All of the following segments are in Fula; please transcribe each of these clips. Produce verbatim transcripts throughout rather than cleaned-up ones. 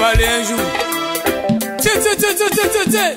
aller un jour. Tiens, tiens, tiens, tiens, tiens, tiens, tiens.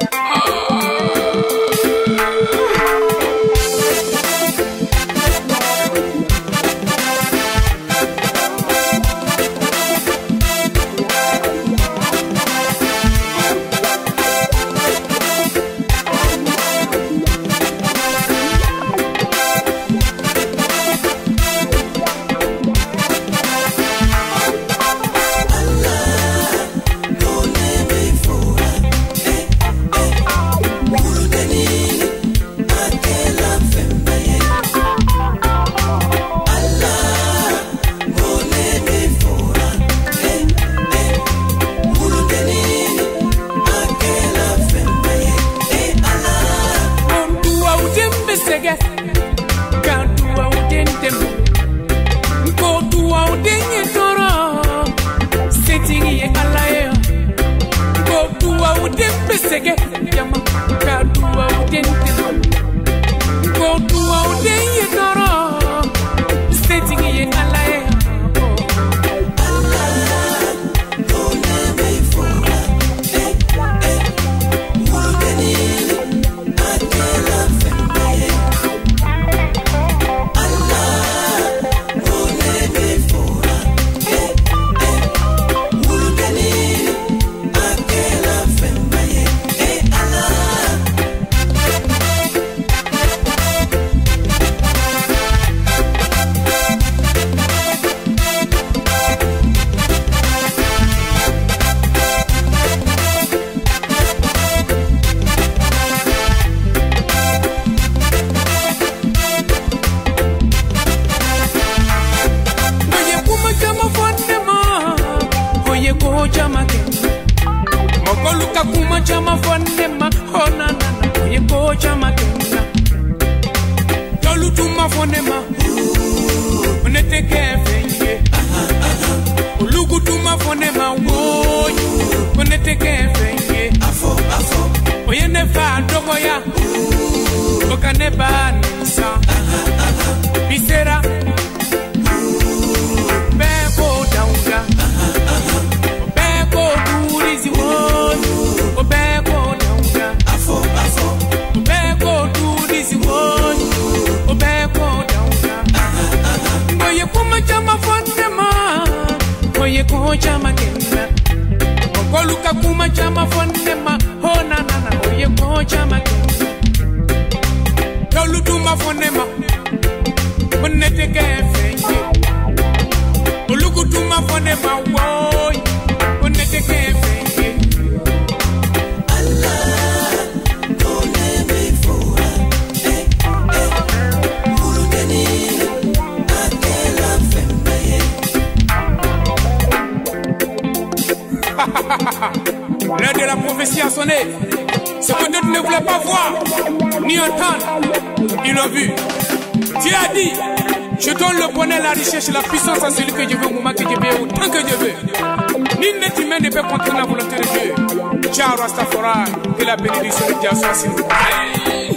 L'heure de la prophétie a sonné. Ce que d'autres ne voulaient pas voir, ni entendre, ils l'ont vu. Dieu a dit, je donne le bonheur, la richesse et la puissance à celui que je veux, au moment que je veux, autant que je veux. Nul n'être humain ne peut contraindre la volonté de Dieu. Ciao Rastafari, que la bénédiction de Dieu soit sur nous.